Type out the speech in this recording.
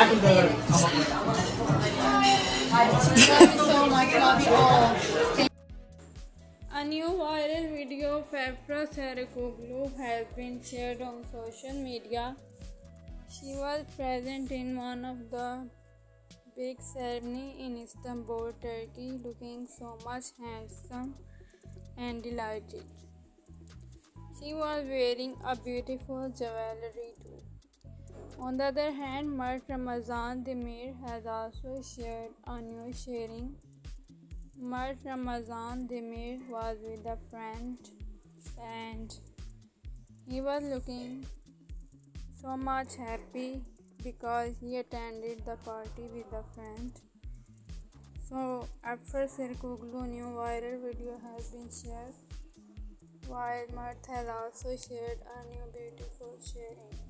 so much. Love you all. A new viral video of Afra Saraçoğlu has been shared on social media. She was present in one of the big ceremony in Istanbul, Turkey, looking so much handsome and delighted. She was wearing a beautiful jewelry too. On the other hand, Mert Ramazan Demir has also shared a new sharing. Mert Ramazan Demir was with a friend and he was looking so much happy because he attended the party with a friend. So, Afra Saraçoğlu new viral video has been shared, while Mert has also shared a new beautiful sharing.